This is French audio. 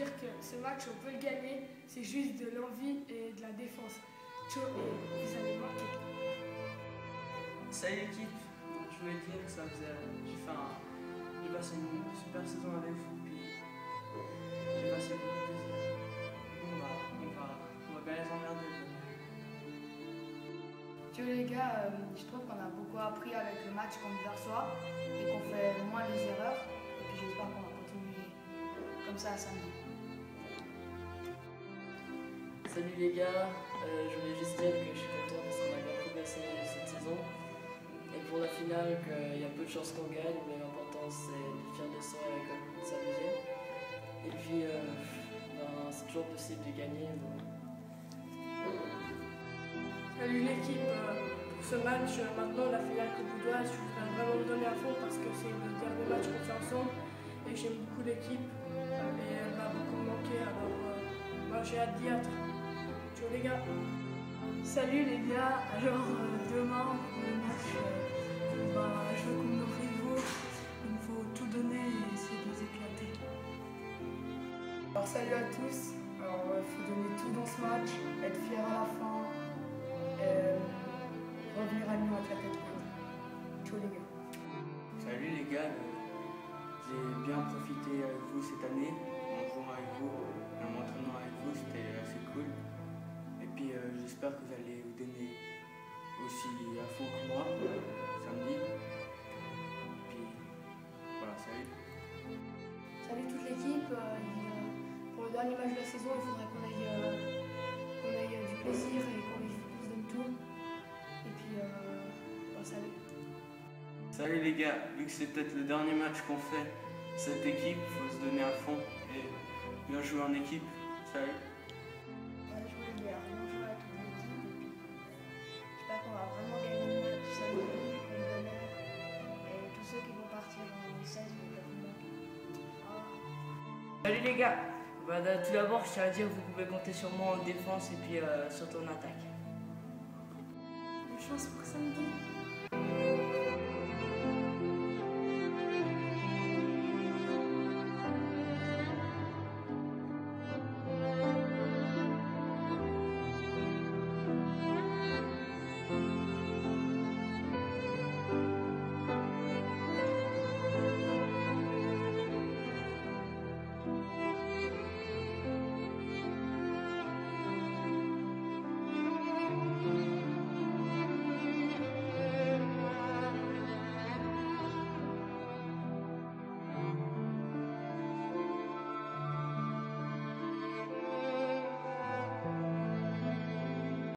dire que ce match, on peut le gagner. C'est juste de l'envie et de la défense. Ciao et vous allez marquer. Salut l'équipe, je voulais dire que j'ai passé une super saison avec vous, puis j'ai passé beaucoup de plaisir. On va bien les emmerder. Ciao les gars, je trouve qu'on a beaucoup appris avec le match contre Versoix et qu'on fait moins les erreurs. Et puis j'espère qu'on va continuer comme ça samedi. Salut les gars, je voulais juste dire que je suis content parce qu'on a bien progressé cette saison. Et pour la finale, qu'il y a peu de chances qu'on gagne, mais l'important c'est de faire des sons et de s'amuser. Et puis, c'est toujours possible de gagner. Donc. Salut l'équipe, pour ce match, maintenant la finale que vous doit, je voudrais vraiment me donner à fond parce que c'est le dernier match qu'on fait ensemble et j'aime beaucoup l'équipe et elle va beaucoup me manquer, alors moi j'ai hâte d'y être. Ciao les gars. Salut les gars, alors demain pour le match, on va jouer contre nos rivaux, il faut tout donner et essayer de les éclater. Alors salut à tous, alors il faut donner tout dans ce match, être fier à la fin, revenir à Lyon avec la tête haute. Ciao les gars. Salut les gars, j'ai bien profité avec vous cette année, en jouant avec vous, en m'entraînant avec vous, c'était assez cool. Et puis j'espère que vous allez vous donner aussi à fond que moi, samedi. Et puis voilà, salut. Salut toute l'équipe, pour le dernier match de la saison, il faudrait qu'on ait du plaisir et qu'on se donne tout. Et puis, salut. Salut les gars, vu que c'est peut-être le dernier match qu'on fait cette équipe, il faut se donner à fond et bien jouer en équipe. Salut. Je voulais bien jouer à toute l'équipe et puis j'espère qu'on va vraiment gagner le match samedi contre Bonheur et tous ceux qui vont partir en 16 vont peuvent manquer. Salut les gars, tout d'abord je tiens à dire que vous pouvez compter sur moi en défense et puis sur ton attaque. Bonne chance pour samedi.